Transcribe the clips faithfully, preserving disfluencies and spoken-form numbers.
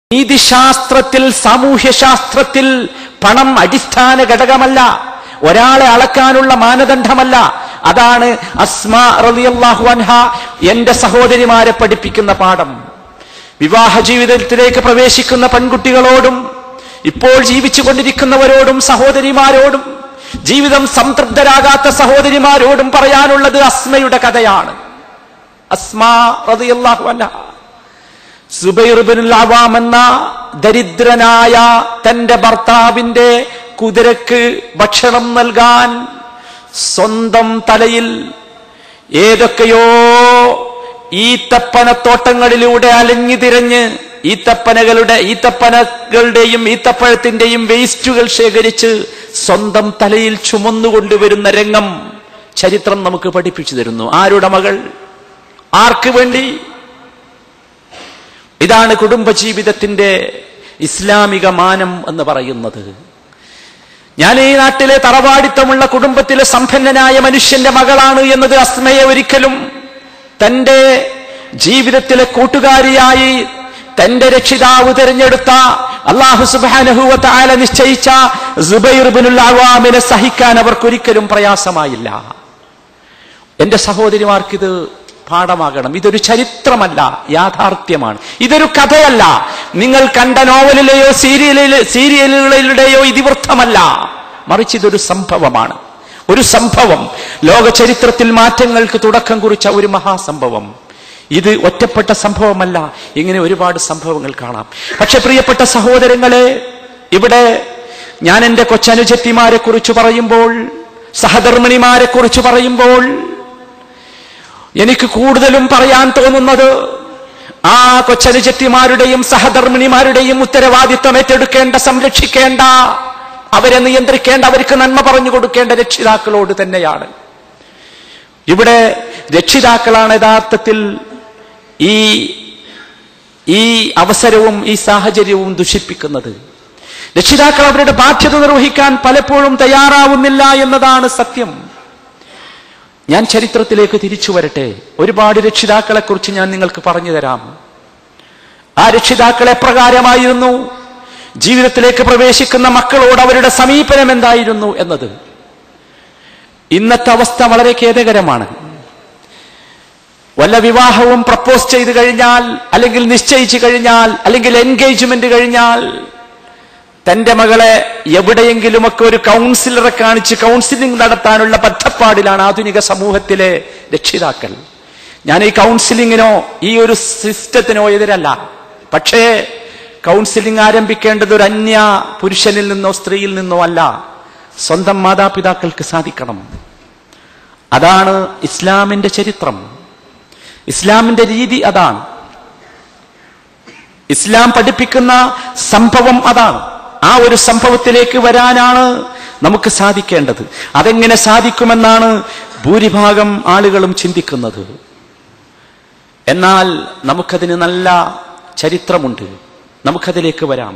നീതിശാസ്ത്രത്തിൽ സാമൂഹ്യശാസ്ത്രത്തിൽ പണം അടിസ്ഥാന ഘടകമല്ല, ഒരാളെ അളക്കാനുള്ള മാനദണ്ഡമല്ല. അതാണ് അസ്മാ റളിയല്ലാഹു അൻഹ എന്റെ സഹോദരിമാരെ പഠിപ്പിക്കുന്ന പാഠം. വിവാഹ ജീവിതത്തിലേക്ക് പ്രവേശിക്കുന്ന പെൺകുട്ടികളോടും ഇപ്പോൾ ജീവിച്ചു കൊണ്ടിരിക്കുന്നവരോടും സഹോദരിമാരോടും ജീവിതം സംതൃപ്തരാകാത്ത സഹോദരിമാരോടും പറയാനുള്ളത് അസ്മയുടെ കഥയാണ്. അസ്മാ റളിയല്ലാഹു അൻഹ സുബൈർ ഇബ്നുൽ അവാം എന്ന ദരിദ്രനായ തന്റെ ഭർത്താവിന്റെ കുതിരക്ക് ഭക്ഷണം നൽകാൻ സ്വന്തം തലയിൽ ഏതൊക്കെയോ ഈത്തപ്പനത്തോട്ടങ്ങളിലൂടെ അലഞ്ഞു തിരഞ്ഞ് ഈത്തപ്പനകളുടെ ഈത്തപ്പനകളുടെയും ഈത്തപ്പഴത്തിന്റെയും വേസ്റ്റുകൾ ശേഖരിച്ച് സ്വന്തം തലയിൽ ചുമന്നുകൊണ്ടുവരുന്ന രംഗം ചരിത്രം നമുക്ക് പഠിപ്പിച്ചു തരുന്നു. ആരുടെ മകൾ? ആർക്ക് വേണ്ടി? ഇതാണ് കുടുംബജീവിതത്തിന്റെ ഇസ്ലാമിക മാനം എന്ന് പറയുന്നത്. ഞാൻ ഈ നാട്ടിലെ തറവാടിത്തമുള്ള കുടുംബത്തിലെ സമ്പന്നനായ മനുഷ്യന്റെ മകളാണ് എന്നത് അസ്മയെ ഒരിക്കലും തന്റെ ജീവിതത്തിലെ കൂട്ടുകാരിയായി തന്റെ രക്ഷിതാവ് തിരഞ്ഞെടുത്ത അല്ലാഹു സുബ്ഹാനഹു വ തആല നിശ്ചയിച്ച സുബൈർ ഇബ്നുൽ അവാമിനെ സഹിക്കാൻ അവർക്കൊരിക്കലും പ്രയാസമായില്ല. എന്റെ സഹോദരിമാർക്കിത് പാഠമാകണം. ഇതൊരു ചരിത്രമല്ല, യാഥാർത്ഥ്യമാണ്. ഇതൊരു കഥയല്ല, നിങ്ങൾ കണ്ട നോവലിലെയോ സീരിയലിലെ സീരിയലുകളിലൂടെയോ ഇതിവൃത്തമല്ല, മറിച്ച് ഇതൊരു സംഭവമാണ്. ഒരു സംഭവം, ലോക ചരിത്രത്തിൽ മാറ്റങ്ങൾക്ക് തുടക്കം കുറിച്ച ഒരു മഹാസംഭവം. ഇത് ഒറ്റപ്പെട്ട സംഭവമല്ല, ഇങ്ങനെ ഒരുപാട് സംഭവങ്ങൾ കാണാം. പക്ഷെ പ്രിയപ്പെട്ട സഹോദരങ്ങളെ, ഇവിടെ ഞാൻ എന്റെ കൊച്ചനുജത്തിമാരെ കുറിച്ച് പറയുമ്പോൾ, സഹധർമ്മിണിമാരെ കുറിച്ച് പറയുമ്പോൾ എനിക്ക് കൂടുതലും പറയാൻ തോന്നുന്നത് ആ കൊച്ചനുജത്തിമാരുടെയും സഹധർമ്മിണിമാരുടെയും ഉത്തരവാദിത്വം ഏറ്റെടുക്കേണ്ട, സംരക്ഷിക്കേണ്ട, അവരെ നിയന്ത്രിക്കേണ്ട, അവർക്ക് നന്മ പറഞ്ഞു കൊടുക്കേണ്ട രക്ഷിതാക്കളോട് തന്നെയാണ്. ഇവിടെ രക്ഷിതാക്കളാണ് യഥാർത്ഥത്തിൽ ഈ ഈ അവസരവും ഈ സാഹചര്യവും ദുഷിപ്പിക്കുന്നത്. രക്ഷിതാക്കൾ അവരുടെ ബാധ്യത നിർവഹിക്കാൻ പലപ്പോഴും തയ്യാറാവുന്നില്ല എന്നതാണ് സത്യം. ഞാൻ ചരിത്രത്തിലേക്ക് തിരിച്ചു വരട്ടെ. ഒരുപാട് രക്ഷിതാക്കളെ കുറിച്ച് ഞാൻ നിങ്ങൾക്ക് പറഞ്ഞു തരാം. ആ രക്ഷിതാക്കൾ എപ്രകാരമായിരുന്നു ജീവിതത്തിലേക്ക് പ്രവേശിക്കുന്ന മക്കളോട് അവരുടെ സമീപനം എന്തായിരുന്നു എന്നത്. ഇന്നത്തെ അവസ്ഥ വളരെ ഖേദകരമാണ്. വല്ല വിവാഹവും പ്രപ്പോസ് ചെയ്ത് കഴിഞ്ഞാൽ, അല്ലെങ്കിൽ നിശ്ചയിച്ചു കഴിഞ്ഞാൽ, അല്ലെങ്കിൽ എൻഗേജ്മെന്റ് കഴിഞ്ഞാൽ തന്റെ മകളെ എവിടെയെങ്കിലുമൊക്കെ ഒരു കൗൺസിലറെ കാണിച്ച് കൗൺസിലിംഗ് നടത്താനുള്ള ബദ്ധപ്പാടിലാണ് ആധുനിക സമൂഹത്തിലെ രക്ഷിതാക്കൾ. ഞാൻ ഈ കൗൺസിലിങ്ങിനോ ഈ ഒരു സിസ്റ്റത്തിനോ എതിരല്ല. പക്ഷേ കൗൺസിലിംഗ് ആരംഭിക്കേണ്ടത് ഒരു അന്യ പുരുഷനിൽ നിന്നോ സ്ത്രീയിൽ നിന്നോ അല്ല, സ്വന്തം മാതാപിതാക്കൾക്ക് സാധിക്കണം. അതാണ് ഇസ്ലാമിന്റെ ചരിത്രം, ഇസ്ലാമിന്റെ രീതി അതാണ്, ഇസ്ലാം പഠിപ്പിക്കുന്ന സംഭവം അതാണ്. ആ ഒരു സംഭവത്തിലേക്ക് വരാനാണ് നമുക്ക് സാധിക്കേണ്ടത്. അതെങ്ങനെ സാധിക്കുമെന്നാണ് ഭൂരിഭാഗം ആളുകളും ചിന്തിക്കുന്നത്. എന്നാൽ നമുക്കതിന് നല്ല ചരിത്രമുണ്ട്, നമുക്കതിലേക്ക് വരാം.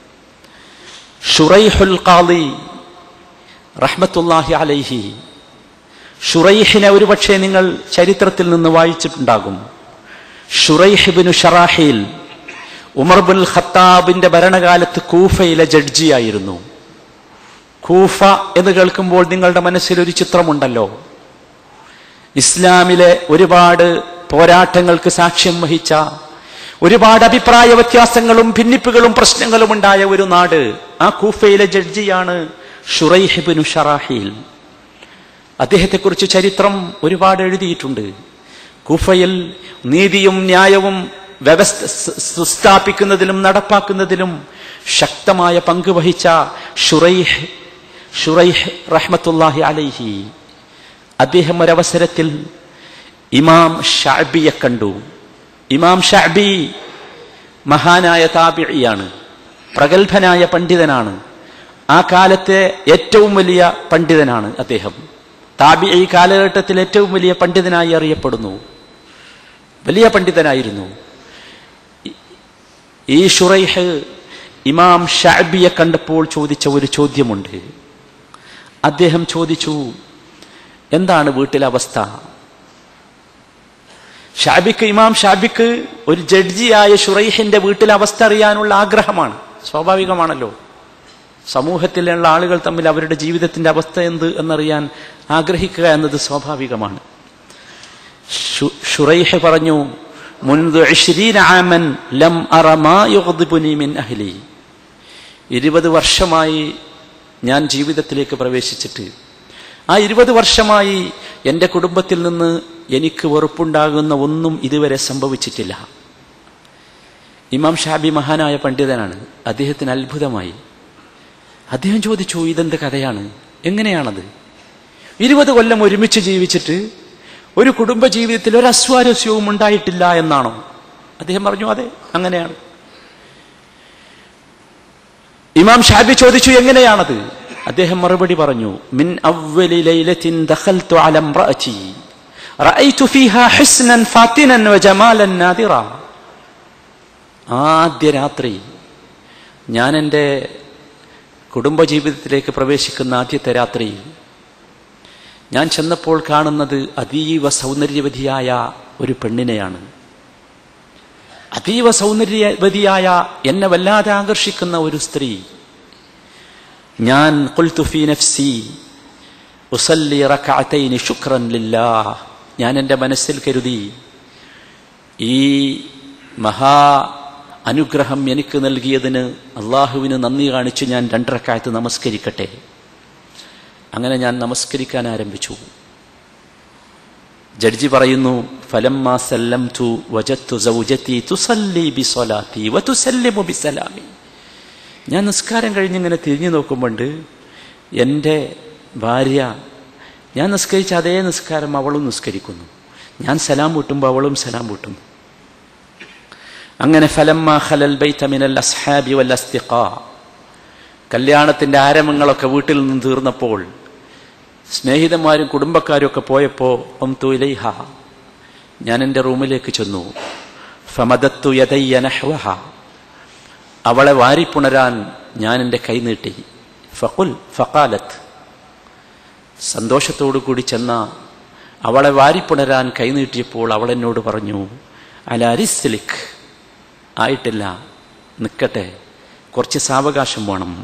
ശുറൈഹുൽ ഖാളി റഹ്മത്തുള്ളാഹി അലൈഹി, ശുറൈഹിനെ ഒരുപക്ഷെ നിങ്ങൾ ചരിത്രത്തിൽ നിന്ന് വായിച്ചിട്ടുണ്ടാകും. ശുറൈഹ് ഇബ്നു ശറാഹീൽ ഉമർ ഇബ്നുൽ ഖത്താബിന്റെ ഭരണകാലത്ത് കൂഫയിലെ ജഡ്ജിയായിരുന്നു. കൂഫ എന്ന് കേൾക്കുമ്പോൾ നിങ്ങളുടെ മനസ്സിൽ ഒരു ചിത്രമുണ്ടല്ലോ. ഇസ്ലാമിലെ ഒരുപാട് പോരാട്ടങ്ങൾക്ക് സാക്ഷ്യം വഹിച്ച, ഒരുപാട് അഭിപ്രായ വ്യത്യാസങ്ങളും ഭിന്നിപ്പുകളും പ്രശ്നങ്ങളും ഉണ്ടായ ഒരു നാട്. ആ കൂഫയിലെ ജഡ്ജിയാണ് ശുറൈഹ് ഇബ്നു ശറാഹീൽ. അദ്ദേഹത്തെക്കുറിച്ച് ചരിത്രം ഒരുപാട് എഴുതിയിട്ടുണ്ട്. കൂഫയിൽ നീതിയും ന്യായവും വ്യവസ്ഥ സ്ഥാപിക്കുന്നതിലും നടപ്പാക്കുന്നതിലും ശക്തമായ പങ്ക് വഹിച്ച ശുറൈഹ് ശുറൈഹ് റഹ്മത്തുള്ളാഹി അലൈഹി, അദ്ദേഹം ഒരവസരത്തിൽ ഇമാം ശഅബിയെ കണ്ടു. ഇമാം ശഅബി മഹാനായ താബിഇയാണ്, പ്രഗത്ഭനായ പണ്ഡിതനാണ്. ആ കാലത്തെ ഏറ്റവും വലിയ പണ്ഡിതനാണ് അദ്ദേഹം. താബിഈ കാലഘട്ടത്തിൽ ഏറ്റവും വലിയ പണ്ഡിതനായി അറിയപ്പെടുന്നു, വലിയ പണ്ഡിതനായിരുന്നു. ഈ ശുറൈഹ് ഇമാം ശഅബിയെ കണ്ടപ്പോൾ ചോദിച്ച ഒരു ചോദ്യമുണ്ട്. അദ്ദേഹം ചോദിച്ചു, എന്താണ് വീട്ടിലെ അവസ്ഥ? ഷാബിക്ക് ഇമാം ഷാബിക്ക് ഒരു ജഡ്ജിയായ ഷുറൈഹിന്റെ വീട്ടിലെ അവസ്ഥ അറിയാനുള്ള ആഗ്രഹമാണ്. സ്വാഭാവികമാണല്ലോ, സമൂഹത്തിലുള്ള ആളുകൾ തമ്മിൽ അവരുടെ ജീവിതത്തിന്റെ അവസ്ഥ എന്ത് എന്നറിയാൻ ആഗ്രഹിക്കുക എന്നത് സ്വാഭാവികമാണ്. ഷുറൈഹ് പറഞ്ഞു, മുൻദു ഇശ്രീന ആമൻ ലം അറ മാ യുഗ്ദിബുനി മിൻ അഹ്ലി. ഇരുപത് വർഷമായി ഞാൻ ജീവിതത്തിലേക്ക് പ്രവേശിച്ചിട്ട് ആ ഇരുപത് വർഷമായി എൻ്റെ കുടുംബത്തിൽ നിന്ന് എനിക്ക് വെറുപ്പുണ്ടാകുന്ന ഒന്നും ഇതുവരെ സംഭവിച്ചിട്ടില്ല. ഇമാം ഷാബി മഹാനായ പണ്ഡിതനാണ്. അദ്ദേഹത്തിന് അത്ഭുതമായി. അദ്ദേഹം ചോദിച്ചു, ഇതെന്ത് കഥയാണ്, എങ്ങനെയാണത്? ഇരുപത് കൊല്ലം ഒരുമിച്ച് ജീവിച്ചിട്ട് ഒരു കുടുംബ ജീവിതത്തിൽ ഒരു അസ്വാരസ്യവും ഉണ്ടായിട്ടില്ല എന്നാണോ? അദ്ദേഹം പറഞ്ഞു, അതെ, അങ്ങനെയാണ്. ഇമാം ഷാബി ചോദിച്ചു, എങ്ങനെയാണത്? അദ്ദേഹം മറുപടി പറഞ്ഞു, മിൻ അവ്വലി ലൈലത്തിൻ ദഖൽതു അല ഇംറഅതി റഅയ്തു ഫീഹാ ഹുസ്നൻ ഫാതിനൻ വജമാലൻ നാദിറ. ആദ്യ രാത്രി ഞാൻ എൻ്റെ കുടുംബജീവിതത്തിലേക്ക് പ്രവേശിക്കുന്ന ആദ്യത്തെ രാത്രി ഞാൻ ചെന്നപ്പോൾ കാണുന്നത് അതീവ സൗന്ദര്യവതിയായ ഒരു പെണ്ണിനെയാണ്. അതീവ സൗന്ദര്യവതിയായ, എന്നെ വല്ലാതെ ആകർഷിക്കുന്ന ഒരു സ്ത്രീ. ഞാൻ ഖുൽതു ഫീ നഫ്സി ഉസല്ലി റകഅതൈനി ശുക്രൻ ലില്ലാഹ്. ഞാൻ എൻ്റെ മനസ്സിൽ കരുതി, ഈ മഹാ അനുഗ്രഹം എനിക്ക് നൽകിയതിന് അള്ളാഹുവിന് നന്ദി കാണിച്ച് ഞാൻ രണ്ട് റക്അത്ത് നമസ്കരിക്കട്ടെ. അങ്ങനെ ഞാൻ നമസ്കരിക്കാൻ ആരംഭിച്ചു. ജഡ്ജി പറയുന്നു, ഫലമ്മാ സല്ലംതു വജദ്തു സൗജതി തുസല്ലി ബിസ്വലാത്തി വതുസല്ലിമു ബിസലാമി. ഞാൻ നിസ്കാരം കഴിഞ്ഞിങ്ങനെ തിരിഞ്ഞു നോക്കുമ്പോൾ എൻ്റെ ഭാര്യ ഞാൻ നിസ്കരിച്ച അതേ നിസ്കാരം അവളും നിസ്കരിക്കുന്നു. ഞാൻ സലാം വീട്ടുമ്പോൾ അവളും സലാം വീട്ടുന്നു. അങ്ങനെ ഫലമ്മാ ഖലൽ ബൈത മിനൽ അസ്ഹാബി വൽ അസ്തിഖാ, കല്യാണത്തിൻ്റെ ആരംഭങ്ങളൊക്കെ വീട്ടിൽ നിന്ന് തീർന്നപ്പോൾ സ്നേഹിതന്മാരും കുടുംബക്കാരും ഒക്കെ പോയപ്പോൾ ഖംതു ഇലൈഹ, ഞാൻ എൻ്റെ റൂമിലേക്ക് ചെന്നു. ഫമദത്തു യദയ്യ നഹ്വഹ, അവളെ വാരിപ്പുണരാൻ ഞാൻ എൻ്റെ കൈ നീട്ടി. ഫഖുൽ ഫഖാലത്ത്, സന്തോഷത്തോടു കൂടി ചെന്ന അവളെ വാരിപ്പുണരാൻ കൈ നീട്ടിയപ്പോൾ അവൾ എന്നോട് പറഞ്ഞു, അലാ റിസ്ലിക്, ആയിട്ടില്ല, നിൽക്കട്ടെ, കുറച്ച് സാവകാശം വേണം.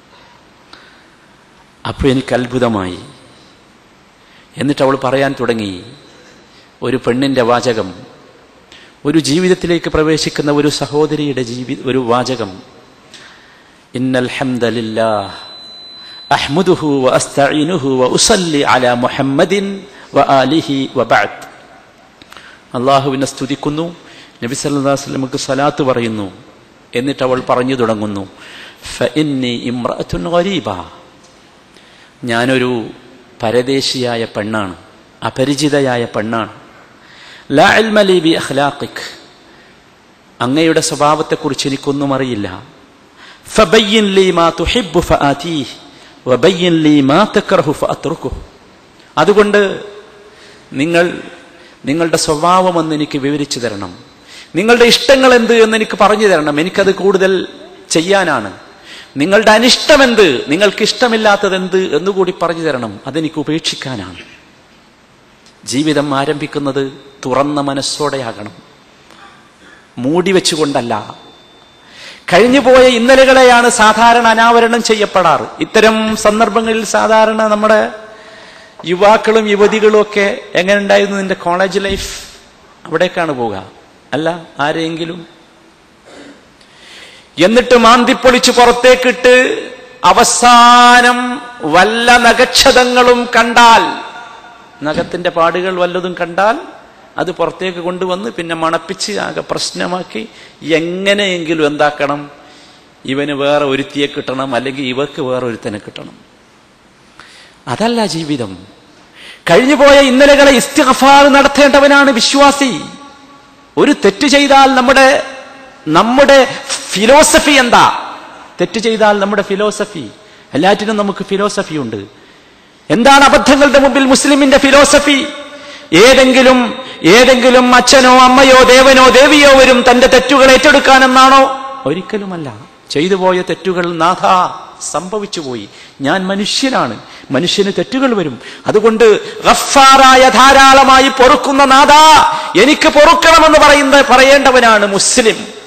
അപ്പോൾ എനിക്ക് അത്ഭുതമായി. എന്നിട്ട് അവൾ പറയാൻ തുടങ്ങി ഒരു പെണ്ണിൻ്റെ വാചകം, ഒരു ജീവിതത്തിലേക്ക് പ്രവേശിക്കുന്ന ഒരു സഹോദരിയുടെ ജീവി ഒരു വാചകം. ഇന്നൽ ഹംദലില്ലാഹ് അഹ്മദുഹു വ അസ്തഈനുഹു വ ഉസല്ലി അലാ മുഹമ്മദിൻ വ ആലിഹി വ ബഅദ്. അല്ലാഹുവിനെ സ്തുതിക്കുന്നു, നബി സല്ലല്ലാഹു അലൈഹി വസല്ലമക്ക് സ്വലാത്ത് പറയുന്നു. എന്നിട്ട് അവൾ പറഞ്ഞു തുടങ്ങുന്നു, ഫഇന്നി ഇംറഅത്തുൻ ഗരീബ, ഞാനൊരു പരദേശിയായ പെണ്ണാണ്, അപരിചിതയായ പെണ്ണാണ്. ലാ ഇൽമ ലീ ബി അഖ്ലാഖിക്, അങ്ങയുടെ സ്വഭാവത്തെക്കുറിച്ച് എനിക്കൊന്നും അറിയില്ല. ഫബയ്യിൻ ലീ മാ തുഹിബ്ബു ഫആതീഹ് വബയ്യിൻ ലീ മാ തക്റഹു ഫഅത്റുകുഹു. അതുകൊണ്ട് നിങ്ങൾ നിങ്ങളുടെ സ്വഭാവം എന്ന് എനിക്ക് വിവരിച്ചു തരണം, നിങ്ങളുടെ ഇഷ്ടങ്ങൾ എന്ത് എന്ന് എനിക്ക് പറഞ്ഞു തരണം, എനിക്കത് കൂടുതൽ ചെയ്യാനാണ്. നിങ്ങളുടെ അനിഷ്ടം എന്ത്, നിങ്ങൾക്ക് ഇഷ്ടമില്ലാത്തത് എന്ത് എന്നുകൂടി പറഞ്ഞു തരണം, അതെനിക്ക് ഉപേക്ഷിക്കാനാണ്. ജീവിതം ആരംഭിക്കുന്നത് തുറന്ന മനസ്സോടെയാകണം, മൂടി വെച്ചുകൊണ്ടല്ല. കഴിഞ്ഞുപോയ ഇന്നലകളെയാണ് സാധാരണ അനാവരണം ചെയ്യപ്പെടാറ്. ഇത്തരം സന്ദർഭങ്ങളിൽ സാധാരണ നമ്മുടെ യുവാക്കളും യുവതികളും ഒക്കെ എങ്ങനെ ഉണ്ടായിരുന്നു നിന്റെ കോളേജ് ലൈഫ്, അവിടേക്കാണ് പോവുക, അല്ല ആരെങ്കിലും. എന്നിട്ട് മാന്തിപ്പൊളിച്ച് പുറത്തേക്കിട്ട് അവസാനം വല്ല നഖക്ഷതങ്ങളും കണ്ടാൽ, നഖത്തിന്റെ പാടുകൾ വല്ലതും കണ്ടാൽ അത് പുറത്തേക്ക് കൊണ്ടുവന്ന് പിന്നെ മണപ്പിച്ച് ആകെ പ്രശ്നമാക്കി എങ്ങനെയെങ്കിലും എന്താക്കണം, ഇവന് വേറെ ഒരുത്തിയെ കിട്ടണം, അല്ലെങ്കിൽ ഇവർക്ക് വേറെ ഒരുത്തനെ കിട്ടണം. അതല്ല ജീവിതം. കഴിഞ്ഞുപോയ ഇന്നലകളെ ഇസ്തിഗ്ഫാർ നടത്തേണ്ടവനാണ് വിശ്വാസി. ഒരു തെറ്റ് ചെയ്താൽ നമ്മുടെ നമ്മുടെ ഫിലോസഫി എന്താ? തെറ്റ് ചെയ്താൽ നമ്മുടെ ഫിലോസഫി, എല്ലാറ്റിനും നമുക്ക് ഫിലോസഫി ഉണ്ട്. എന്താണ് അബദ്ധങ്ങളുടെ മുമ്പിൽ മുസ്ലിമിന്റെ ഫിലോസഫി? ഏതെങ്കിലും ഏതെങ്കിലും അച്ഛനോ അമ്മയോ ദേവനോ ദേവിയോ വരും തന്റെ തെറ്റുകൾ ഏറ്റെടുക്കാനെന്നാണോ? ഒരിക്കലുമല്ല. ചെയ്തുപോയ തെറ്റുകൾ നാഥ സംഭവിച്ചുപോയി, ഞാൻ മനുഷ്യനാണ്, മനുഷ്യന് തെറ്റുകൾ വരും. അതുകൊണ്ട് ഗഫാറായ ധാരാളമായി പൊറുക്കുന്ന നാഥാ എനിക്ക് പൊറുക്കണമെന്ന് പറയുന്ന പറയേണ്ടവനാണ് മുസ്ലിം.